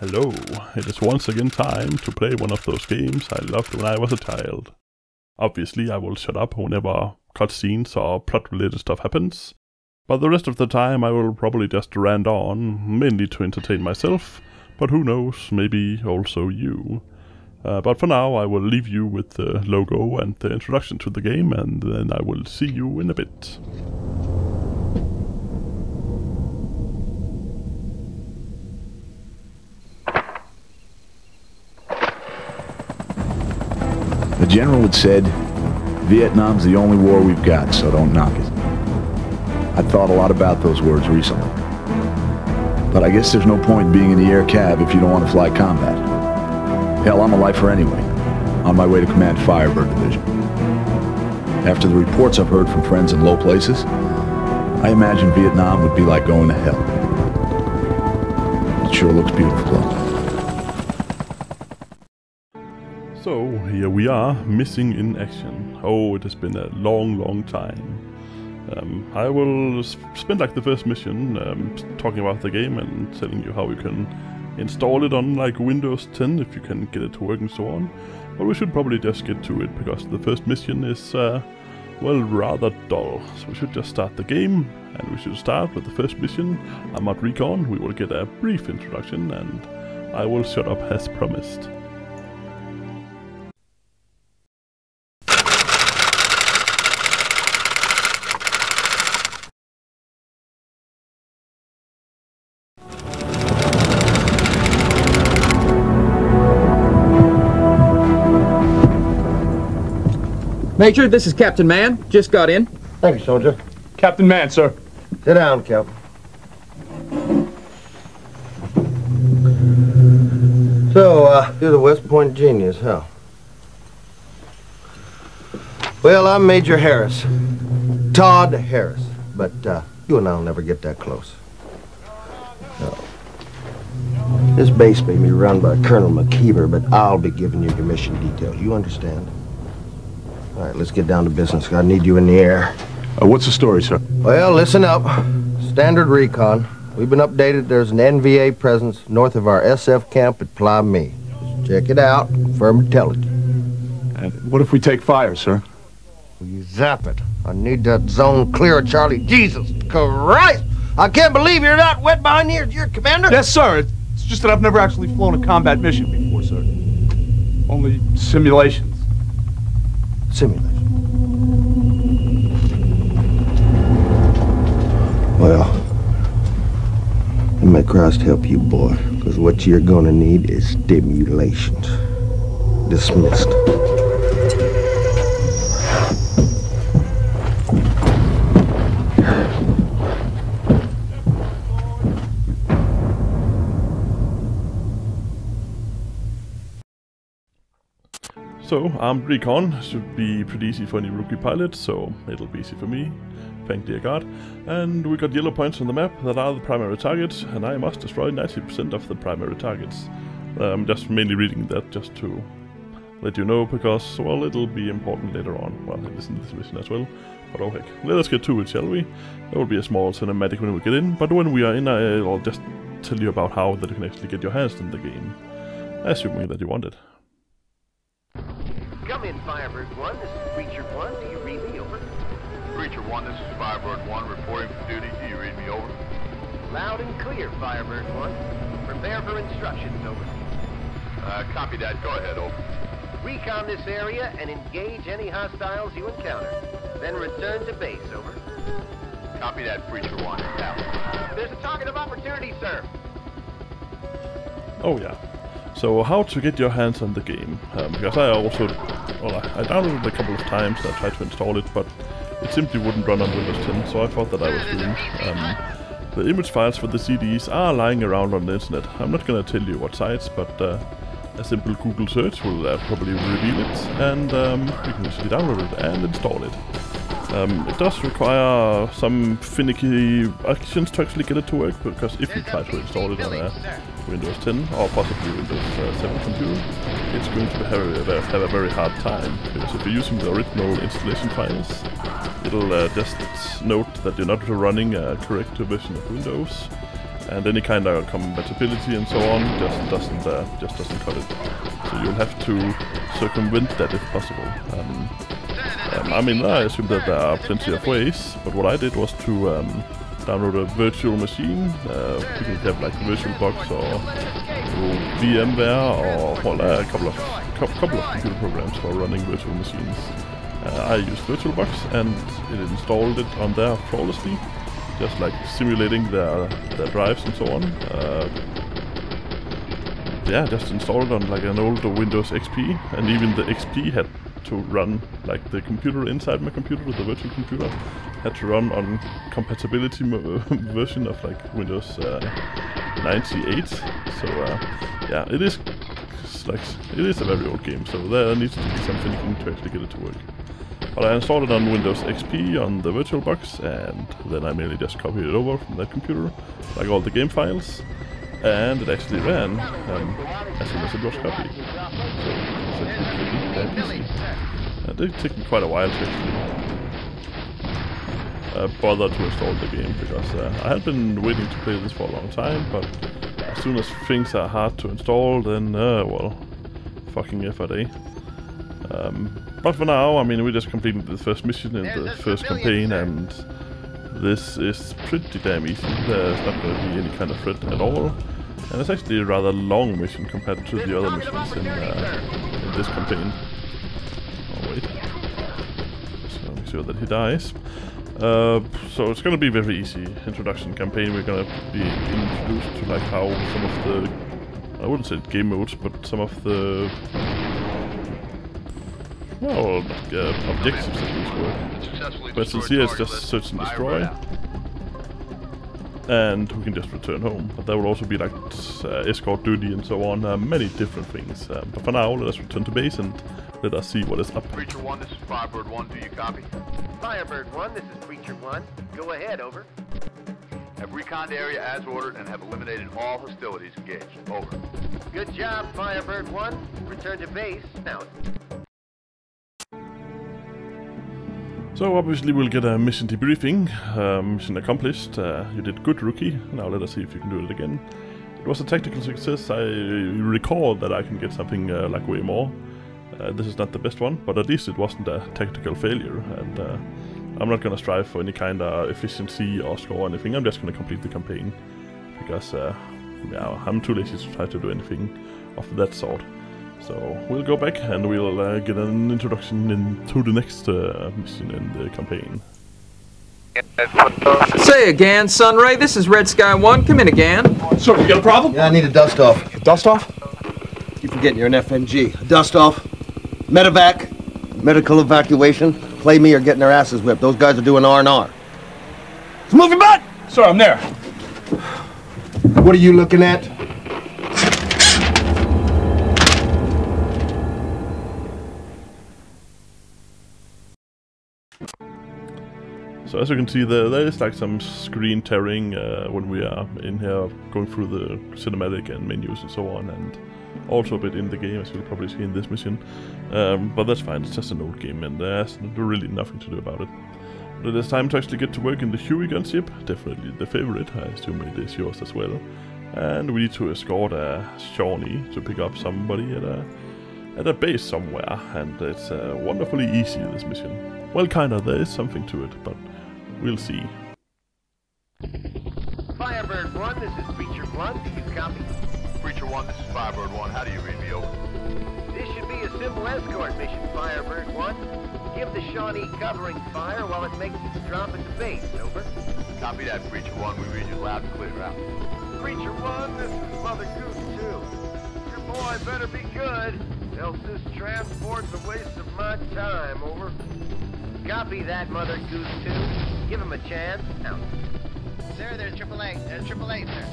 Hello, it is once again time to play one of those games I loved when I was a child. Obviously I will shut up whenever cutscenes or plot-related stuff happens, but the rest of the time I will probably just rant on, mainly to entertain myself, but who knows, maybe also you. But for now I will leave you with the logo and the introduction to the game, and then I will see you in a bit. The general had said, Vietnam's the only war we've got, so don't knock it. I'd thought a lot about those words recently. But I guess there's no point in being in the air cab if you don't want to fly combat. Hell, I'm a lifer anyway, on my way to command Firebird Division. After the reports I've heard from friends in low places, I imagine Vietnam would be like going to hell. It sure looks beautiful though. So, here we are, missing in action. Oh, it has been a long time. I will spend like the first mission talking about the game and telling you how you can install it on like Windows 10 if you can get it to work and so on. But we should probably just get to it because the first mission is, well, rather dull. So we should just start the game, and we should start with the first mission, M.I.A. Recon. We will get a brief introduction and I will shut up as promised. Major, this is Captain Man. Just got in. Thank you, soldier. Captain Man, sir. Sit down, Captain. So, you're the West Point genius, huh? Well, I'm Major Harris. Todd Harris. But, you and I'll never get that close. No. This base may be run by Colonel McKeever, but I'll be giving you your mission details. You understand? All right, let's get down to business. I need you in the air. What's the story, sir? Well, listen up. Standard recon. We've been updated. There's an NVA presence north of our SF camp at M.I.A. Just check it out. Confirm intelligence. And what if we take fire, sir? You zap it. I need that zone clear, Charlie. Jesus Christ! I can't believe you're not wet behind the ears. You're commander? Yes, sir. It's just that I've never actually flown a combat mission before, sir. Only simulations. Simulation. Well, may Christ help you, boy, because what you're gonna need is stimulations. Dismissed. So, Armed Recon should be pretty easy for any rookie pilot, so it'll be easy for me, thank dear God. And we got yellow points on the map that are the primary targets, and I must destroy 90% of the primary targets. I'm just mainly reading that just to let you know, because, well, it'll be important later on. Well, it is in this mission as well, but oh heck. Let us get to it, shall we? There will be a small cinematic when we get in, but when we are in, I'll just tell you about how that you can actually get your hands in the game, assuming that you want it. Come in, Firebird 1. This is Preacher 1. Do you read me? Over. Preacher 1, this is Firebird 1 reporting for duty. Do you read me? Over. Loud and clear, Firebird 1. Prepare for instructions. Over. Copy that. Go ahead. Over. Recon this area and engage any hostiles you encounter. Then return to base. Over. Copy that, Preacher 1. Out. There's a target of opportunity, sir. Oh yeah. So how to get your hands on the game, because I also, well, I downloaded it a couple of times and I tried to install it, but it simply wouldn't run on Windows 10, so I thought that I was doomed. The image files for the CDs are lying around on the internet. I'm not gonna tell you what sites, but a simple Google search will probably reveal it, and you can actually download it and install it. It does require some finicky actions to actually get it to work, because if you try to install it on a Windows 10 or possibly Windows 7 computer, it's going to have a very hard time, because if you're using the original installation files, it'll just note that you're not running a correct version of Windows, and any kind of compatibility and so on just doesn't cut it. So you'll have to circumvent that if possible. I mean, I assume that there are plenty of ways, but what I did was to download a virtual machine. You can have like VirtualBox or VMware or well, a couple of computer programs for running virtual machines. I used VirtualBox and it installed it on there flawlessly, just like simulating their drives and so on. Yeah, just installed on like an old Windows XP, and even the XP had to run, like the computer inside my computer, the virtual computer, had to run on compatibility version of like Windows 98. So yeah, it is a very old game, so there needs to be some thinking to actually get it to work. But I installed it on Windows XP on the VirtualBox, and then I mainly just copied it over from that computer, like all the game files, and it actually ran as soon as it was copied. So it's actually that easy. It did take me quite a while to actually bother to install the game, because I had been waiting to play this for a long time, but as soon as things are hard to install, then well, fucking effort, eh? But for now, I mean, we just completed the first mission in the first campaign, and this is pretty damn easy. There's not going to be any kind of threat at all, and it's actually a rather long mission compared to the other missions in this campaign. Oh wait, just make sure that he dies. So it's going to be a very easy introduction campaign. We're going to be introduced to like how some of the, I wouldn't say game modes, but some of the, well, objectives at least work. For instance, here it's just search and destroy, and we can just return home. But there will also be like escort duty and so on, many different things. But for now, let us return to base and let us see what is up. Preacher 1, this is Firebird 1, do you copy? Firebird 1, this is Preacher 1. Go ahead, over. Have reconned the area as ordered and have eliminated all hostilities engaged. Over. Good job, Firebird 1. Return to base now. So obviously we'll get a mission debriefing. Mission accomplished. You did good, rookie. Now let us see if you can do it again. It was a tactical success. I recall that I can get something like way more. This is not the best one, but at least it wasn't a tactical failure, and I'm not gonna strive for any kind of efficiency or score or anything. I'm just gonna complete the campaign, because yeah, I'm too lazy to try to do anything of that sort. So we'll go back and we'll get an introduction into the next mission in the campaign. Say again, Sunray. This is Red Sky 1. Come in again. Sir, you got a problem? Yeah, I need a dust-off. Dust-off? Keep forgetting you're an FNG. A dust-off. Medevac. Medical evacuation. Play me or getting their asses whipped. Those guys are doing R&R. So move your butt! Sir, I'm there. What are you looking at? So as you can see, there is like some screen tearing when we are in here going through the cinematic and menus and so on, and also a bit in the game, as you'll probably see in this mission. But that's fine, it's just an old game and there's really nothing to do about it. But it is time to actually get to work in the Huey gunship, definitely the favorite, I assume it is yours as well. And we need to escort Shawnee to pick up somebody at a base somewhere, and it's wonderfully easy, this mission. Well, kinda, there is something to it, but we'll see. Firebird 1, this is Preacher 1. Do you copy? Preacher 1, this is Firebird 1, how do you read me? Over. This should be a simple escort mission, Firebird 1. Give the Shawnee covering fire while it makes its drop into base. Over. Copy that, Preacher 1, we read you loud and clear. Out. Preacher 1, this is Mother Goose 2. Your boy better be good, else this transport's a waste of my time. Over. Copy that, Mother Goose 2. Give him a chance. Out. Sir, there's AAA. There's AAA, sir.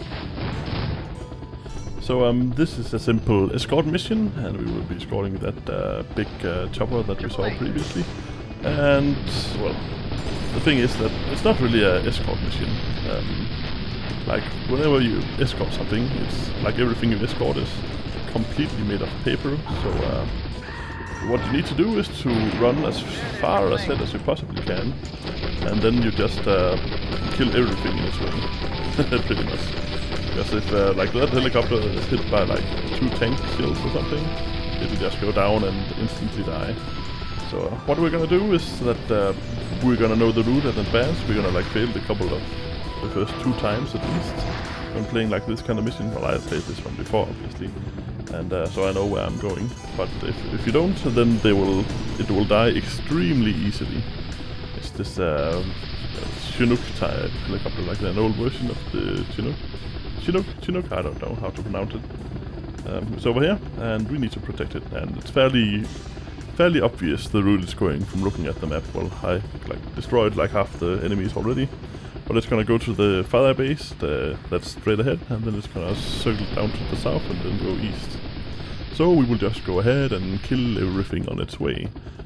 So this is a simple escort mission, and we will be escorting that big chopper that we saw previously. And, well, the thing is that it's not really an escort mission. Like, whenever you escort something, it's like everything you escort is completely made of paper, so what you need to do is to run as far ahead as you possibly can, and then you just kill everything in its way, pretty much. Because if like that helicopter is hit by like 2 tank kills or something, it will just go down and instantly die. So what we're gonna do is that we're gonna know the route in advance. We're gonna like fail the first 2 times at least when playing like this kind of mission. Well, I played this one before, obviously, and so I know where I'm going. But if you don't, then it will die extremely easily. It's this Chinook type helicopter, like an old version of the Chinook. I don't know how to pronounce it. It's over here, and we need to protect it. And it's fairly obvious the route is going from looking at the map. Well, I like destroyed like half the enemies already, but it's gonna go to the fire base that's straight ahead, and then it's gonna circle down to the south and then go east. So we will just go ahead and kill everything on its way.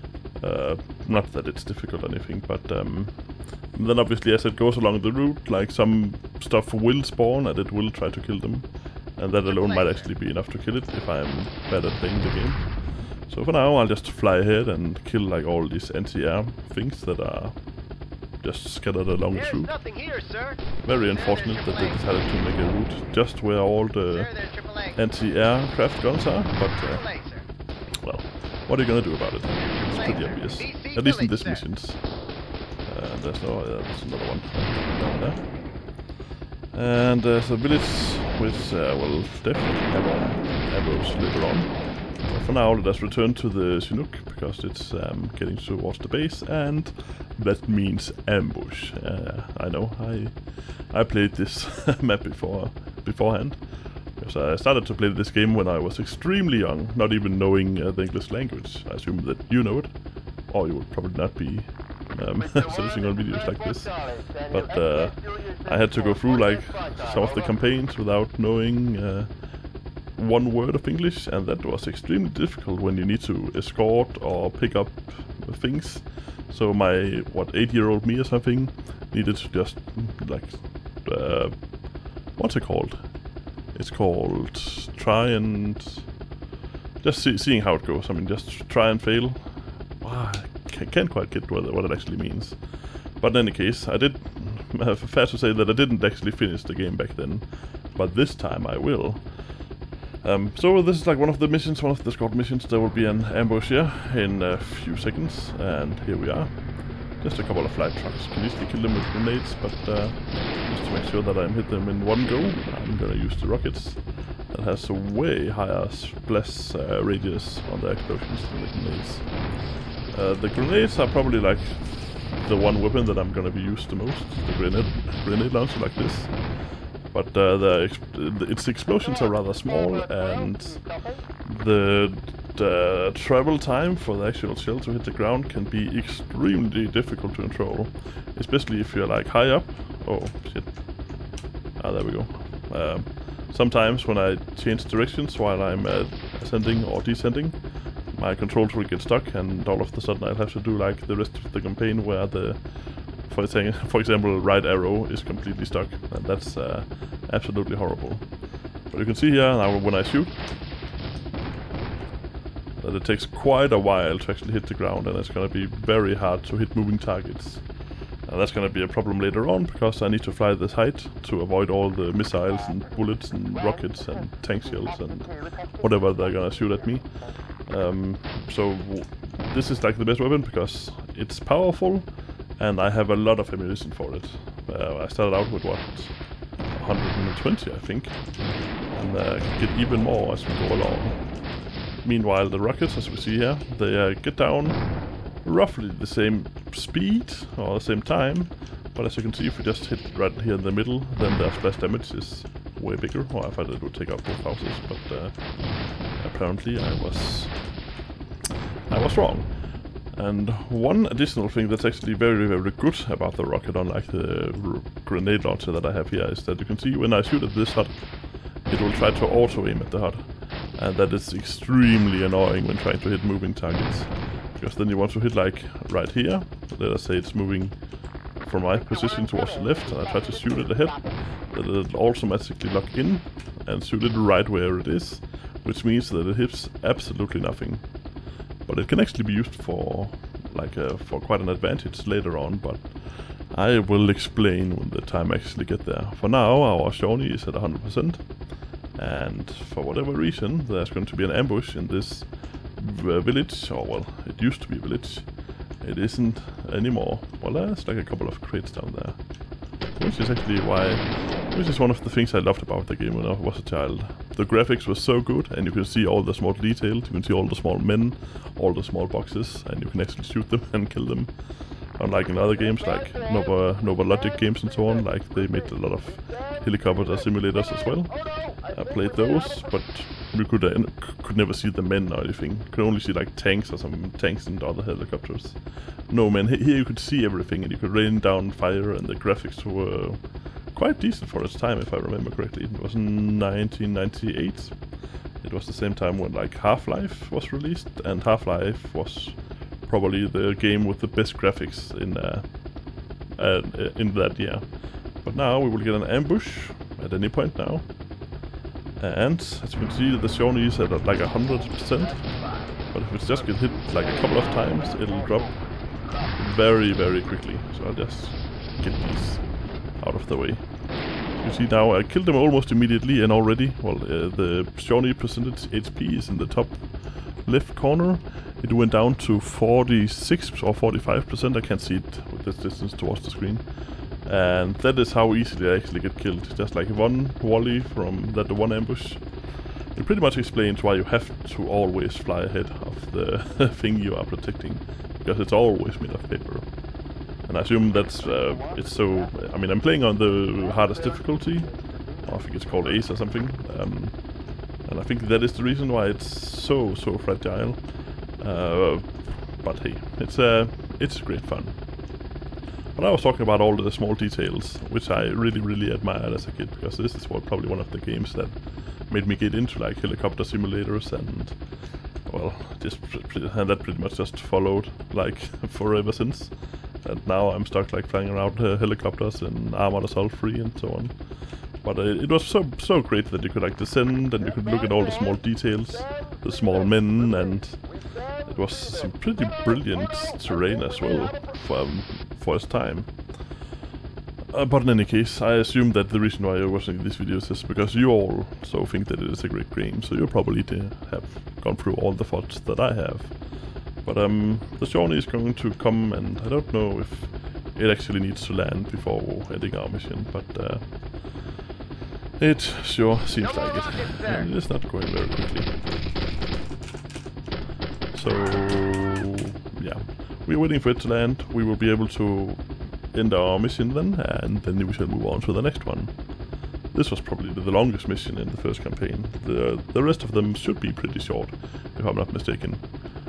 Not that it's difficult or anything, but then obviously as it goes along the route, like some stuff will spawn and it will try to kill them, and that alone might actually be enough to kill it if I'm bad at playing the game. So for now I'll just fly ahead and kill like all these anti-air things that are just scattered along the route. Very unfortunate that they decided to make a route just where all the anti-aircraft guns are, but well, what are you gonna do about it? It's pretty obvious, at least in this missions. There's another one down there. And there's a village which will definitely have arrows later on. But for now, let us return to the Chinook, because it's getting towards the base, and that means ambush. I know, I played this map beforehand, because I started to play this game when I was extremely young, not even knowing the English language. I assume that you know it, or you would probably not be searching on videos like this. But I had to go through like some of the campaigns without knowing one word of English, and that was extremely difficult when you need to escort or pick up things. So my 8-year-old me or something needed to just like what's it called? It's called try and just seeing how it goes. I mean, just try and fail. I can't quite get what it actually means. But in any case, I did fair to say that I didn't actually finish the game back then, but this time I will. So this is like one of the missions, one of the escort missions. There will be an ambush here in a few seconds, and here we are. Just a couple of flight trucks. Can easily kill them with grenades, but just to make sure that I hit them in one go, I'm gonna use the rockets. That has a way higher splash radius on the explosions than the grenades. The grenades are probably like the one weapon that I'm gonna be used the most. The grenade launcher like this. But its explosions are rather small, and the travel time for the actual shell to hit the ground can be extremely difficult to control, especially if you're like high up. Oh shit! Ah, there we go. Sometimes when I change directions while I'm ascending or descending, my controls will get stuck, and all of a sudden I'll have to do like the rest of the campaign where for example, right arrow is completely stuck, and that's absolutely horrible. But you can see here now when I shoot that it takes quite a while to actually hit the ground, and it's going to be very hard to hit moving targets. And that's going to be a problem later on, because I need to fly this height to avoid all the missiles and bullets and rockets and tank shells and whatever they're going to shoot at me. So this is like the best weapon because it's powerful, and I have a lot of ammunition for it. I started out with what, 120 I think, and I can get even more as we go along. Meanwhile, the rockets, as we see here, they get down roughly the same speed or the same time, but as you can see, if we just hit right here in the middle, then their splash damage is way bigger. Or I thought it would take out both houses, but apparently I was wrong. And one additional thing that's actually very, very good about the rocket, unlike the grenade launcher that I have here, is that you can see when I shoot at this hut, it will try to auto-aim at the hut. And that is extremely annoying when trying to hit moving targets. Because then you want to hit like right here. Let us say it's moving from my position towards the left, and I try to shoot it ahead. That it'll automatically lock in and shoot it right where it is, which means that it hits absolutely nothing. But it can actually be used for like for quite an advantage later on. But I will explain when the time actually get there. For now, our Shawnee is at 100%, and for whatever reason, there's going to be an ambush in this village, or well, it used to be a village. It isn't anymore. Well, there's like a couple of crates down there, which is actually which is one of the things I loved about the game when I was a child. The graphics were so good, and you can see all the small details, you can see all the small men, all the small boxes, and you can actually shoot them and kill them. Unlike in other games, like Nova Logic games and so on, like they made a lot of helicopter simulators as well. I played those, but you could never see the men or anything. You could only see like tanks or some tanks and other helicopters. No men. Here you could see everything, and you could rain down fire, and the graphics were quite decent for its time, if I remember correctly. It was in 1998. It was the same time when like Half-Life was released, and Half-Life was probably the game with the best graphics in that year. But now we will get an ambush at any point now. And as you can see, the Shawnee is at like 100%. But if it just gets hit like a couple of times, it'll drop very, very quickly. So I'll just get these out of the way. You see now, I killed them almost immediately, and already, well, the Shawnee percentage HP is in the top left corner. It went down to 46 or 45%, I can't see it with this distance towards the screen. And that is how easily I actually get killed. Just like one volley from that one ambush. It pretty much explains why you have to always fly ahead of the thing you are protecting, because it's always made of paper. And I assume that's, it's so, I mean, I'm playing on the hardest difficulty. I think it's called Ace or something. And I think that is the reason why it's so fragile. But hey, it's great fun. But I was talking about all the small details, which I really admired as a kid, because this is probably one of the games that made me get into like helicopter simulators, and well, that pretty much just followed like forever since. And now I'm stuck like flying around helicopters in Armored Assault 3 and so on. But it was so great that you could like descend, and you could look at all the small details, the small men, and it was some pretty brilliant terrain as well for its time. But in any case, I assume that the reason why you're watching these videos is because you all so think that it is a great game, so you probably have gone through all the thoughts that I have. But the Shawnee is going to come, and I don't know if it actually needs to land before ending our mission, but it sure seems like it. And it is not going very quickly. So yeah, we're waiting for it to land. We will be able to end our mission then, and then we shall move on to the next one. This was probably the longest mission in the first campaign. The rest of them should be pretty short, if I'm not mistaken.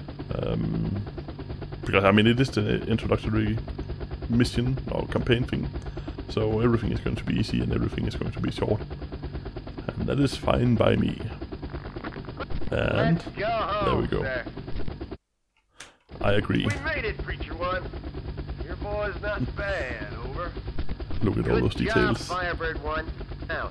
Because I mean, it is the introductory mission or campaign thing, so everything is going to be easy and everything is going to be short, and that is fine by me. And there we go. Sir. I agree. We made it, Preacher One. Your boy's not bad, over. Look at all those details. Good job, Firebird One. Out.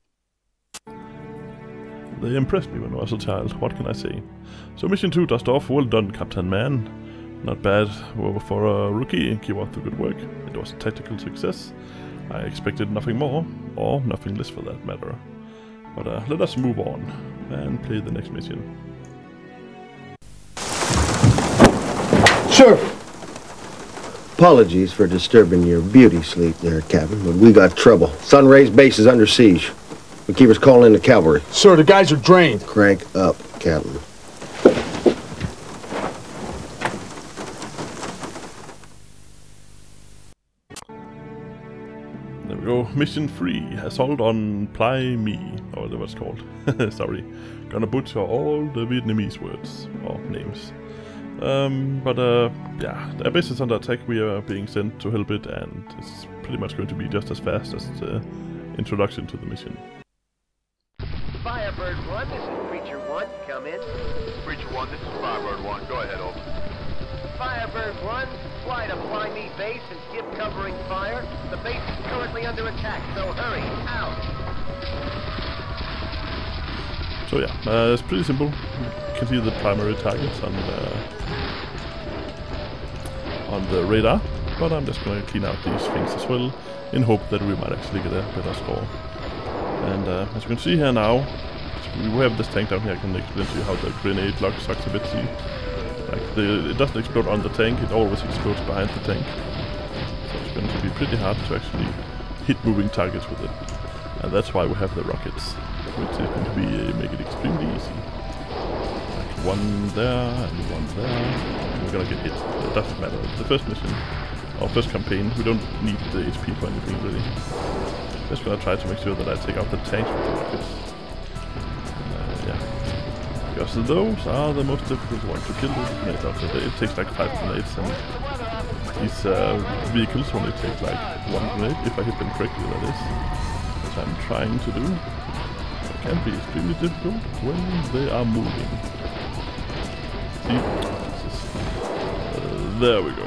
They impressed me when I was a child, what can I say? So mission 2 dust off, well done Captain Man. Not bad for a rookie, keep up the good work. It was a tactical success. I expected nothing more, or nothing less for that matter. But let us move on and play the next mission. Sir! Apologies for disturbing your beauty sleep there, Captain, but we got trouble. Sunray's base is under siege. McKeever's calling in the cavalry. Sir, the guys are drained. Crank up, Captain. There we go. Mission 3. Assault on M.I.A, or whatever it's called. Sorry. Gonna butcher all the Vietnamese words, or names. Yeah, the base is under attack. We are being sent to help it, and it's pretty much going to be just as fast as the introduction to the mission. Firebird One, this is Preacher One. Come in. Preacher One, this is Firebird One. Go ahead, over. Firebird One, fly to M.I.A base and give covering fire. The base is currently under attack, so hurry, out. So yeah, it's pretty simple. You can see the primary targets on the radar. but I'm just gonna clean out these things as well, in hope that we might actually get a better score. And as you can see here now, we have this tank down here. I can explain to you how the grenade lock sucks a bit. See, like it doesn't explode on the tank; it always explodes behind the tank. So it's going to be pretty hard to actually hit moving targets with it, and that's why we have the rockets, which is going to be make it extremely easy. Like one there and one there, and we're gonna get hit. It doesn't matter. The first mission, or first campaign, we don't need the HP for anything really. Just gonna try to make sure that I take out the tanks with the rockets. Yeah. Because those are the most difficult ones to kill with grenades out there. It takes like 5 grenades, and these vehicles only take like 1 grenade, if I hit them correctly, that is. Which I'm trying to do. It can be extremely difficult when they are moving. See? There we go.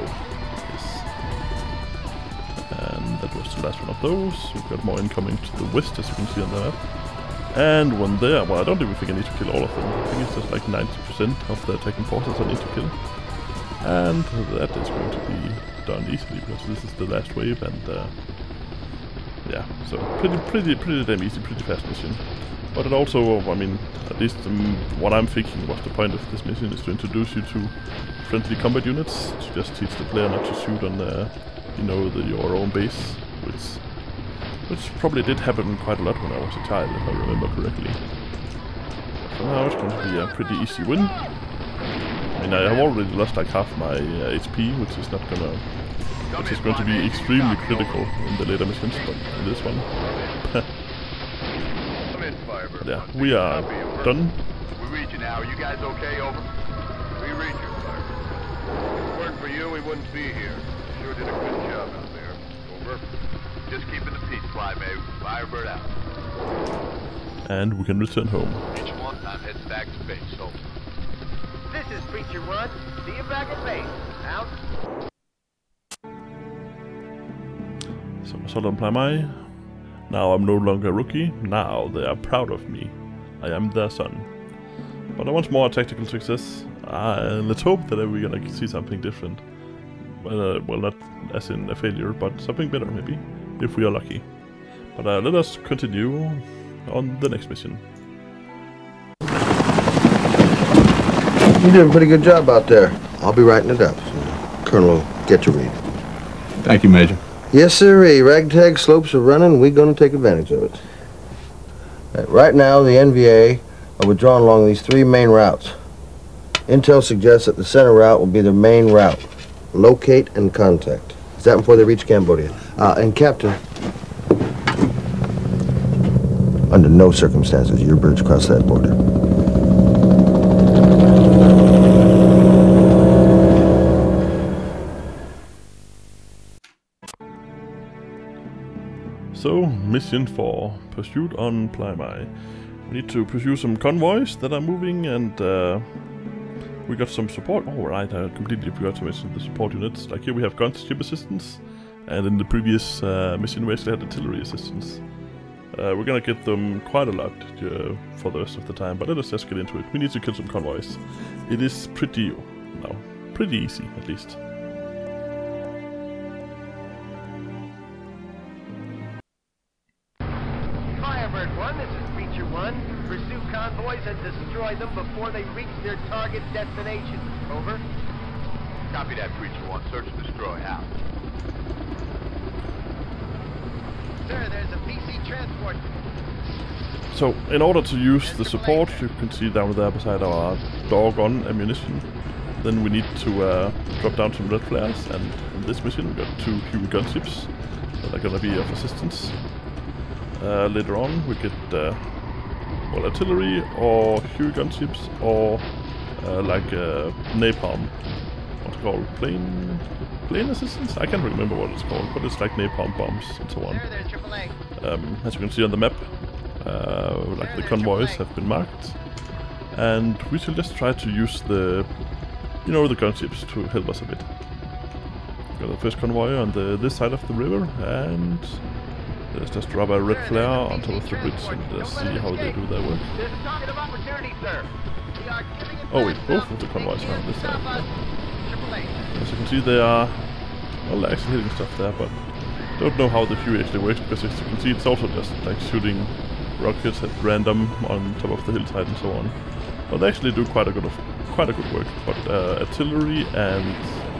That was the last one of those. We've got more incoming to the west, as you can see on the map. And one there. Well, I don't even think I need to kill all of them. I think it's just like 90% of the attacking forces I need to kill. And that is going to be done easily, because this is the last wave, and yeah, so pretty damn easy, pretty fast mission. But it also, I mean, at least what I'm thinking was the point of this mission is to introduce you to friendly combat units, to just teach the player not to shoot on you know, your own base, which probably did happen quite a lot when I was a child, if I remember correctly. So now it's going to be a pretty easy win. I mean, I have already lost like half my HP, which is going to be extremely critical in the later missions, but in this one, yeah, we are done. We read you now. Are you guys okay? Over. We read you, Firebird. If it weren't for you, we wouldn't be here. Sure did a good job out there. Over. Just keeping the peace, Firebird out. And we can return home. Each one, I'm heading back to base. Over. This is Preacher 1. See you back at base. Out. So I sold on M.I.A. Now I'm no longer a rookie. Now they are proud of me. I am their son. But once more tactical success. Let's hope that we're gonna see something different. Well, not as in a failure, but something better maybe, if we are lucky. But let us continue on the next mission. You did a pretty good job out there. I'll be writing it up. So Colonel will get to read. Thank you, Major. Yes, sirree. Ragtag slopes are running. We're going to take advantage of it. Right now, the NVA are withdrawn along these 3 main routes. Intel suggests that the center route will be their main route. Locate and contact. Is that before they reach Cambodia? And Captain, under no circumstances your bridge cross that border. So, mission 4, pursuit on M.I.A. We need to pursue some convoys that are moving, and we got some support. Oh right, I completely forgot to mention the support units. Like here we have gunship assistance, and in the previous mission we actually had artillery assistance. We're gonna get them quite a lot for the rest of the time, but let us just get into it. We need to kill some convoys. It is pretty easy at least. Firebird 1, this is Preacher 1. Pursue convoys and destroy them before they reach their target destination. Over. Copy that, Preacher 1. Search and destroy. Out. Sir, there's a PC transport. So, in order to use the support, you can see down there beside our doggone ammunition, then we need to drop down some red flares, and in this mission we got 2 Huey gunships that are gonna be of assistance. Later on we get well, artillery or Huey gunships or like napalm, what's it called, plane assistance? I can't remember what it's called, but it's like napalm bombs and so on. Sir, there's AAA. As you can see on the map, like the convoys have been marked, and we shall just try to use the, you know, the gunships to help us a bit. Got the first convoy on this side of the river, and let's just drop a red flare on top of the bridge and see how they do their work. There's a target of opportunity, sir. We are giving it Oh wait, both of the convoys are on this side. AAA. As you can see, they are well, actually hitting stuff there, but don't know how the Huey actually works, because as you can see, it's also just like shooting rockets at random on top of the hillside and so on. But they actually do quite a good work. But artillery and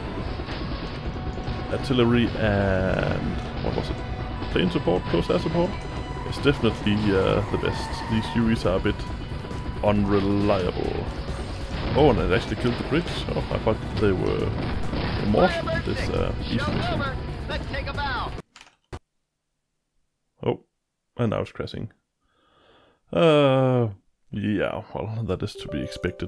what was it? Plane support, close air support. It's definitely the best. These Hueys are a bit unreliable. Oh, and it actually killed the bridge. Oh, I thought they were immortal this easy mission. Let's take a bow. Oh, and now it's crashing. Yeah, well, that is to be expected.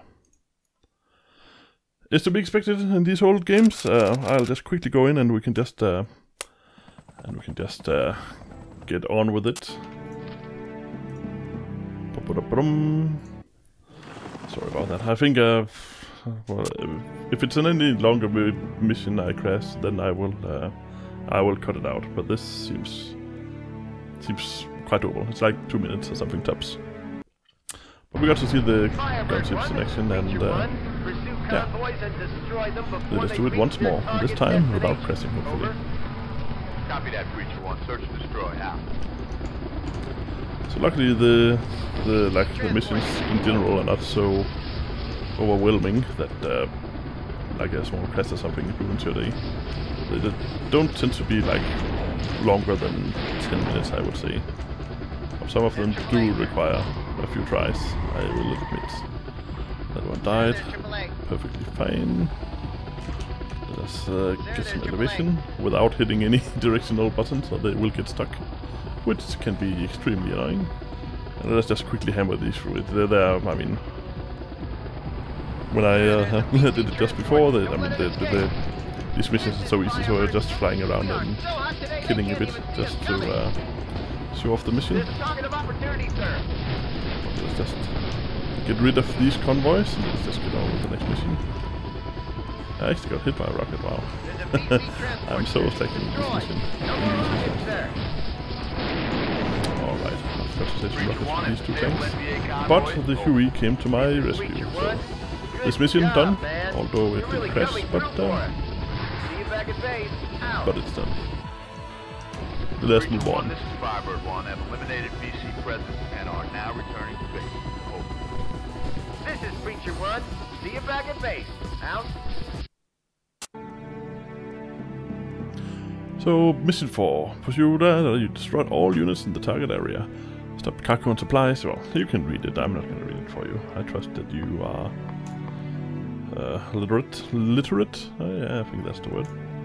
Is to be expected in these old games. I'll just quickly go in and we can just get on with it. Sorry about that. I think well, if it's an any longer mission I crash, then I will cut it out. But this seems quite doable. It's like 2 minutes or something tops. But we got to see the gunships in action, and yeah, let's do it once more. This time without crashing, hopefully. Copy that, Preacher One. Search and destroy. Out. So luckily the missions in general are not so overwhelming that like a small quest or something ruins your day. They don't tend to be like longer than 10 minutes, I would say. Some of them do require a few tries, I will admit. That one died. Perfectly fine. Let us get some elevation without hitting any directional buttons, or they will get stuck, which can be extremely annoying. And let's just quickly hammer these through it. I mean, when I did it just before, these missions are so easy, so we're just flying around and killing a bit just to show off the mission. Let's just get rid of these convoys and let's just get on with the next mission. I actually got hit by a rocket, wow. I'm so slacking in this mission. Alright, I've got to save some rockets for these two tanks. But the Huey came to my rescue, so this mission done, although it did crash, but it's done. Let's move on. This is Firebird 1. Have eliminated VC presence and are now returning to base. Over. This is Preacher One. See you back at base. Out. So, mission 4. Pursue that, you destroyed all units in the target area. Stop cargo and supplies. Well, you can read it. I'm not going to read it for you. I trust that you are literate. Yeah, I think that's the word.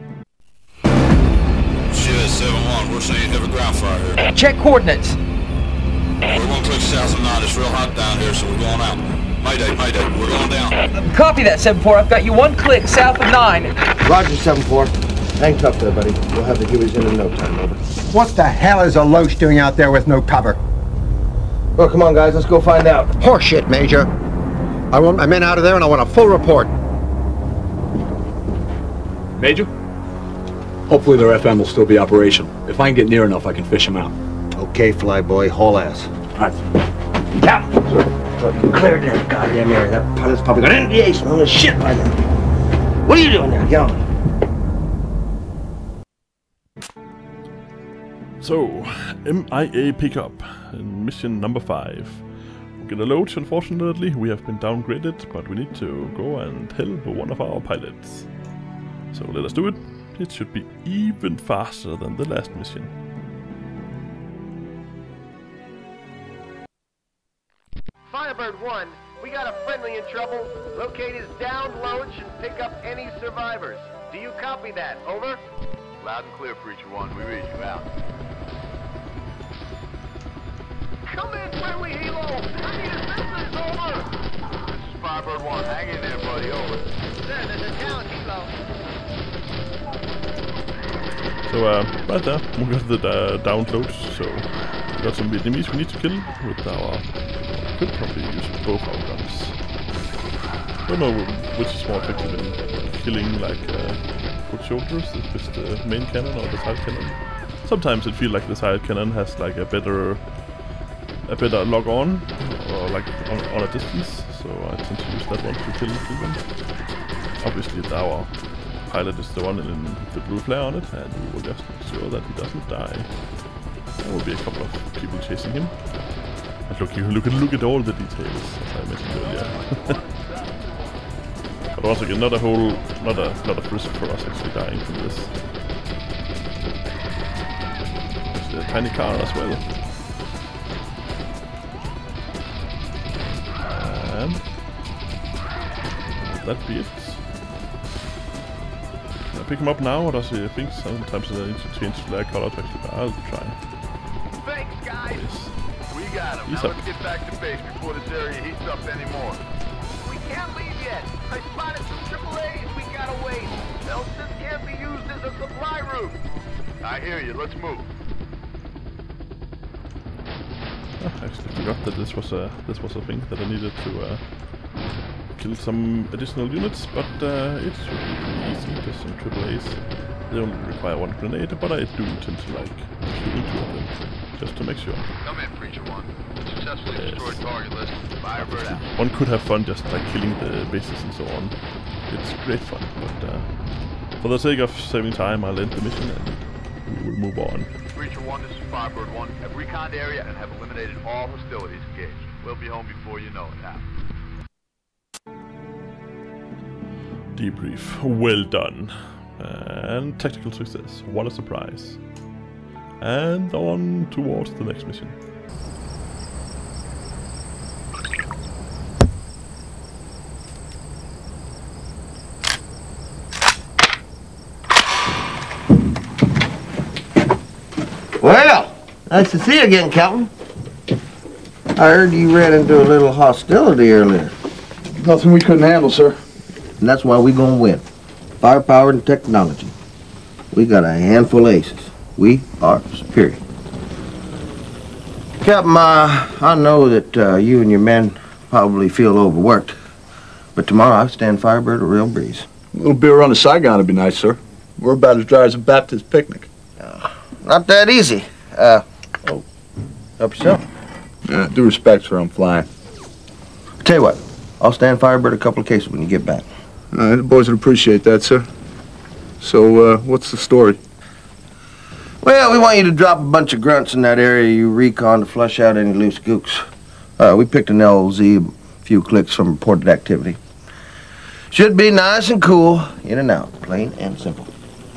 Shit, 7-1, we're seeing heavy ground fire here. Check coordinates. We're going to click south of 9, it's real hot down here, so we're going out. Mayday, we're going down. Copy that, 7-4. I've got you 1 click south of 9. Roger, 7-4. Hang tough there, buddy. We'll have the Hueys in no time, over. What the hell is a Loach doing out there with no cover? Well, come on, guys, let's go find out. Horseshit, Major. I want my men out of there and I want a full report. Major? Hopefully their FM will still be operational. If I can get near enough, I can fish them out. Okay, flyboy, haul ass. All right. Yeah. Clear that goddamn area. That pilot's probably got NDA smelling the shit by then. What are you doing there? Get on. So, M.I.A. pickup in mission number 5. We're gonna load, unfortunately. We have been downgraded, but we need to go and help one of our pilots. So let us do it. It should be even faster than the last mission. Firebird 1, we got a friendly in trouble. Locate his downed launch and pick up any survivors. Do you copy that? Over. Loud and clear, Preacher One. We read you. Out. Come in, friendly helo! I need assistance, over! This is Firebird 1. Hang in there, buddy. Over. Sir, there's a down helo. So, right there, we got the downed loads, so we got some Vietnamese we need to kill with our... Could probably use both our guns. Don't know which is more effective in killing, like, foot soldiers, if it's the main cannon or the side cannon. Sometimes it feels like the side cannon has, like, a better log on, or like on a distance, so I tend to use that one to kill them. Obviously our pilot is the one in the blue flare on it, and we will just make sure that he doesn't die. There will be a couple of people chasing him. And look at all the details, as I mentioned earlier. But once again, not a risk for us actually dying from this. There's a tiny car as well. And that be it. Can I pick him up now, or does he think sometimes I need to change flare color to actually? I'll try. Thanks, guys. Yes. We got him. He's Now up. let's get back to base before this area heats up anymore. We can't leave yet. I spotted some AAAs. We gotta wait. Else this can't be used as a supply route. I hear you. Let's move. I actually forgot that this was a thing that I needed to kill some additional units, but it should be easy. There's some AAAs. They only require one grenade, but I do intend to like shoot into them just to make sure. Come in, Preacher One. Successfully destroyed target list. Firebird out. One could have fun just like killing the bases and so on. It's great fun, but for the sake of saving time, I'll end the mission and we will move on. Preacher One, this is Firebird One. Have reconned the area and have eliminated all hostilities engaged. We'll be home before you know it now. Debrief. Well done. And tactical success. What a surprise. And on towards the next mission. Well, nice to see you again, Captain. I heard you ran into a little hostility earlier. Nothing we couldn't handle, sir. And that's why we're gonna win. Firepower and technology. We got a handful of aces. We are superior. Captain, I know that you and your men probably feel overworked, but tomorrow I stand Firebird a real breeze. A little beer on the Saigon would be nice, sir. We're about as dry as a Baptist picnic. Not that easy. Help yourself. Yeah, due respect, sir, I'm flying. Tell you what, I'll stand Firebird a couple of cases when you get back. The boys would appreciate that, sir. So, what's the story? Well, we want you to drop a bunch of grunts in that area you recon to flush out any loose gooks. We picked an LZ, a few clicks from reported activity. Should be nice and cool, in and out, plain and simple.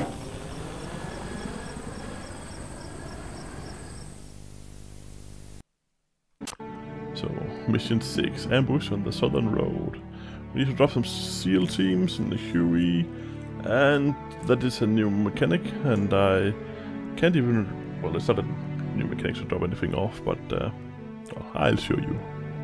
So, mission 6, ambush on the southern road. We need to drop some SEAL teams in the Huey, and that is a new mechanic, and I can't even, well, it's not a new mechanic to drop anything off, but well, I'll show you.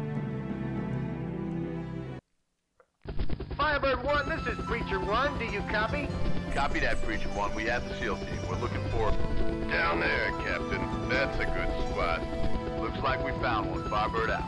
Firebird 1, this is Preacher 1. Do you copy? Copy that, Preacher One. We have the SEAL team. We're looking for... Down there, Captain. That's a good spot. Looks like we found one. Firebird out.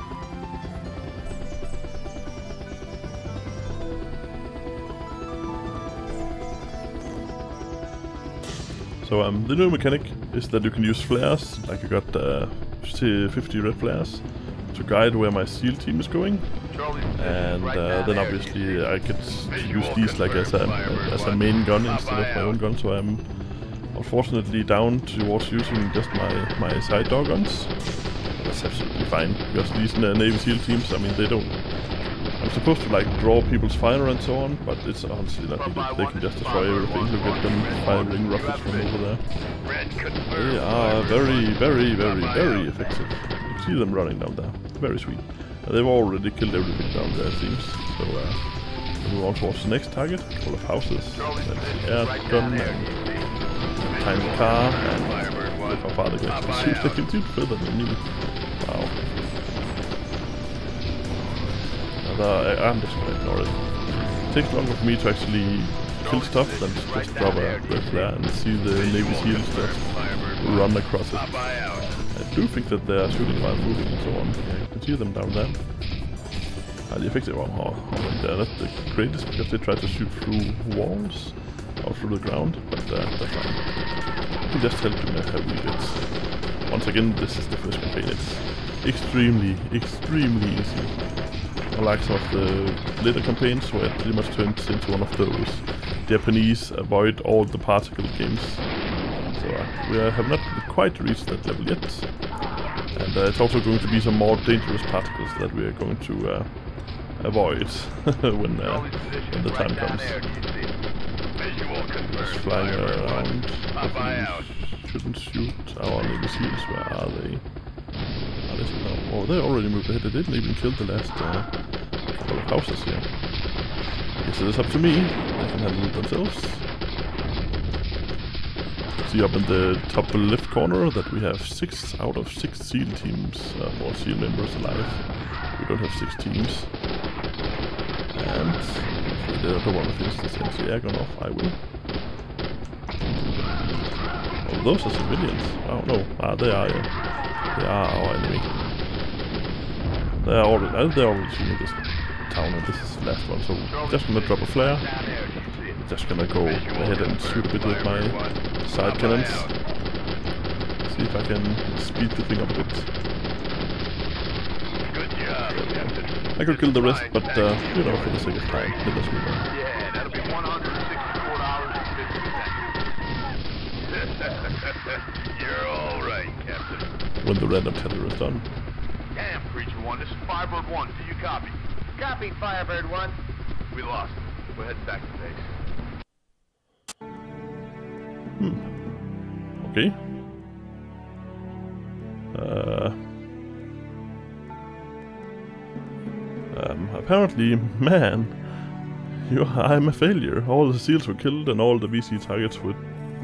So the new mechanic is that you can use flares, like you got 50 red flares, to guide where my SEAL team is going. And then obviously I get to use these like as a main gun instead of my own gun, so I'm unfortunately down towards using just my side door guns. That's absolutely fine, because these Navy SEAL teams, I mean, they don't... I'm supposed to like draw people's fire and so on, but it's honestly not needed. They can just destroy everything. Look at them firing rockets from over there. They are very, very, very, very effective. You can see them running down there. Very sweet. They've already killed everything down there, it seems. So we'll move on towards the next target, full of houses. That's the air gun and tiny car, and look how far they can actually shoot. They can shoot further than me. Wow. I'm just gonna ignore it. It takes longer for me to actually kill stuff than to just drop a red flare and see the Navy SEALs just run across it. I do think that they are shooting while moving and so on. Yeah, you can see them down there. The effective they're not the greatest because they try to shoot through walls or through the ground, but that's fine. You can just tell them how we get. Once again, this is the first campaign. It's extremely, extremely easy. Unlike some of the later campaigns where it pretty much turns into one of those Japanese avoid all the particle games. So we have not quite reached that level yet. And it's also going to be some more dangerous particles that we are going to avoid when the time comes. Just flying around. Shouldn't shoot our Navy SEALs. Where are they? Oh, they already moved ahead. They didn't even kill the last couple of houses here. I guess it is up to me. They can handle it themselves. See up in the top left corner that we have 6 out of 6 SEAL teams, or SEAL members alive. We don't have 6 teams. And if the other one of these is anti-air gun off, I will. Oh, those are civilians. Oh no, they are. They are our enemy. They're already seen in this town, and this is the last one. So just gonna drop a flare. Just gonna go ahead and shoot a bit with my side cannons. See if I can speed the thing up a bit. Good job, Captain. I could kill the rest, but you know, for the sake of time, let us move on. Yeah, that'll be $164.50. You're all right, Captain. When the random teller is done. Damn, Creature 1, this is Firebird 1. Do you copy? Copy, Firebird 1. We lost him. We're heading back to base. Okay. Apparently, man, I'm a failure. All the SEALs were killed and all the VC targets were...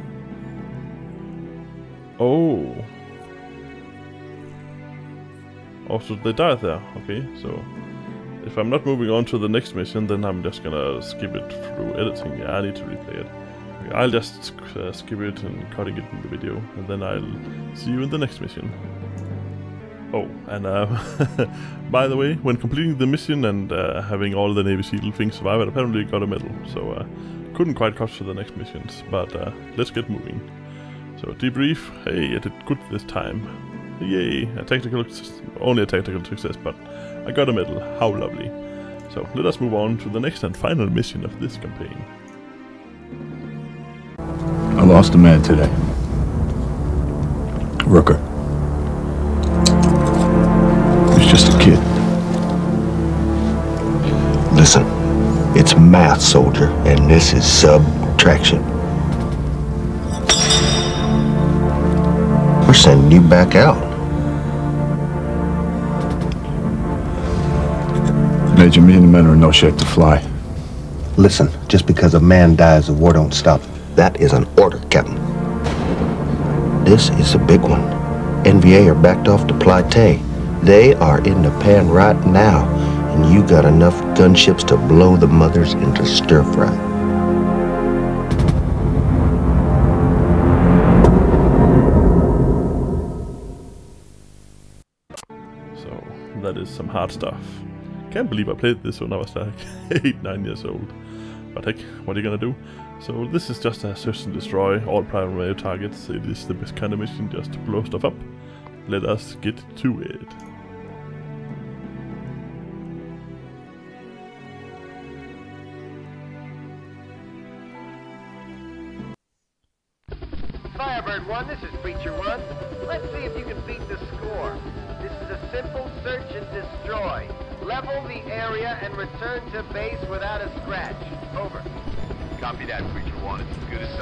Oh. Oh, so they died there. Okay, so if I'm not moving on to the next mission, then I'm just gonna skip it through editing. Yeah, I need to replay it. Okay, I'll just skip it and cutting it in the video, and then I'll see you in the next mission. Oh, and by the way, when completing the mission and having all the Navy SEAL things survive, I apparently got a medal. So couldn't quite cut to the next missions, but let's get moving. So debrief. Hey, I did good this time. Yay! Only a technical success, but I got a medal. How lovely. So let us move on to the next and final mission of this campaign. I lost a man today. Rooker. He's just a kid. Listen, it's math, soldier, and this is subtraction. We're sending you back out. Major, me and the men are in no shape to fly. Listen, just because a man dies, the war don't stop. That is an order, Captain. This is a big one. NVA are backed off to Platé. They are in the pan right now, and you got enough gunships to blow the mothers into stir-fry. So, that is some hard stuff. Can't believe I played this when I was like 8-9 years old. But heck, what are you gonna do? So this is just a search and destroy all primary targets. It is the best kind of mission, just to blow stuff up. Let us get to it. Firebird 1, this is Preacher 1. Let's see if you can beat the score. This is a simple search and destroy. Level the area and return to base without a scratch. Over. Copy that, Creature 1. It's as good as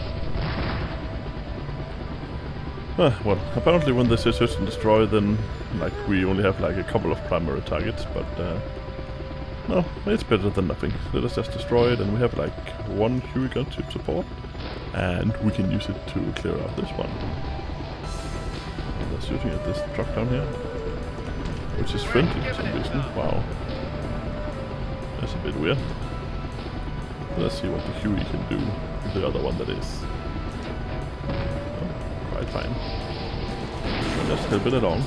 done. Well, apparently when they say search and destroy, then like we only have like a couple of primary targets, but no, it's better than nothing. Let us just destroy it, and we have like 1 Huey gunship support, and we can use it to clear out this one. They're shooting at this truck down here, which is friendly for some reason. Wow, that's a bit weird. Let's see what the Huey can do. The other one that is. Quite fine. Just help it along.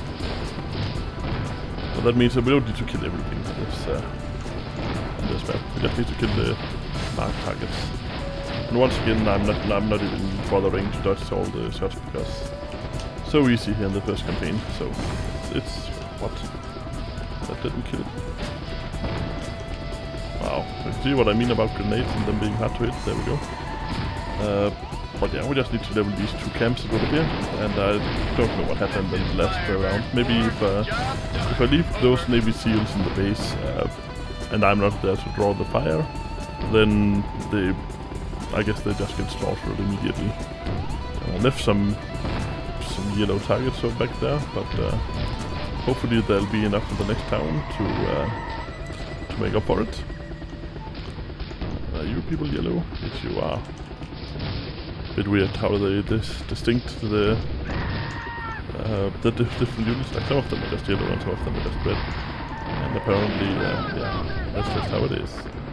So that means that we don't need to kill everything on this map. We just need to kill the marked targets. And once again, I'm not even bothering to dodge all the shots because it's so easy here in the first campaign. So it's what? That didn't kill it. Wow, you can see what I mean about grenades and them being hard to hit. There we go. But yeah, we just need to level these 2 camps a little bit, and I don't know what happened in the last round. Maybe if I leave those Navy SEALs in the base, and I'm not there to draw the fire, then I guess they just get slaughtered immediately. I left some yellow targets over back there, but hopefully there'll be enough in the next town to make up for it. Are you people yellow? Yes, you are. Bit weird how they distinct the different units. Like some of them are just yellow and some of them are just red. And apparently, yeah, that's just how it is.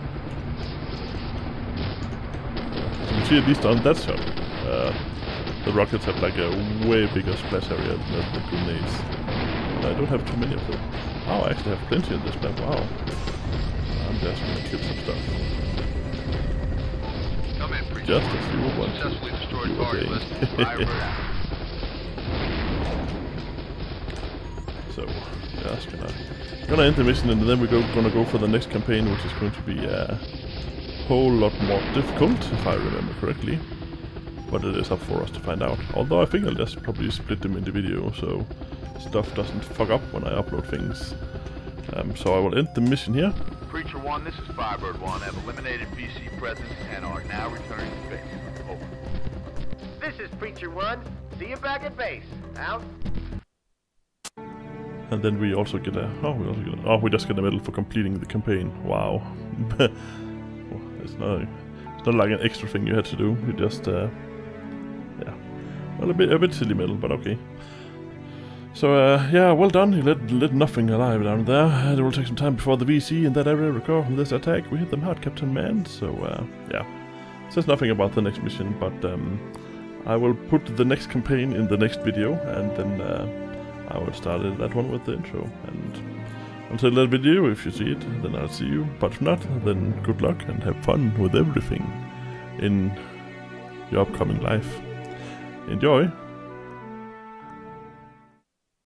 As you can see, at least on that shot, the rockets have like a way bigger splash area than the grenades. I don't have too many of them. Oh, I actually have plenty in this map. Wow. I'm just gonna kill some stuff. Come in, Preacher. Just as you want to. Successfully destroyed target list. So, just gonna end the mission, and then we're gonna go for the next campaign, which is going to be a whole lot more difficult, if I remember correctly. But it is up for us to find out. Although I think I'll just probably split them into video, so stuff doesn't fuck up when I upload things. So I will end the mission here. Preacher 1, this is Firebird 1. Have eliminated VC presence and are now returning to base. Over. This is Preacher 1. See you back at base. Out. And then we also get a... we just get a medal for completing the campaign. Wow. It's not like an extra thing you had to do. You just... yeah. Well, a bit silly medal, but okay. So, yeah, well done. You let nothing alive down there. It will take some time before the VC in that area recover from this attack. We hit them hard, Captain Man. So, yeah. Says nothing about the next mission, but I will put the next campaign in the next video, and then I will start that one with the intro. And until that video, if you see it, then I'll see you. But if not, then good luck and have fun with everything in your upcoming life. Enjoy!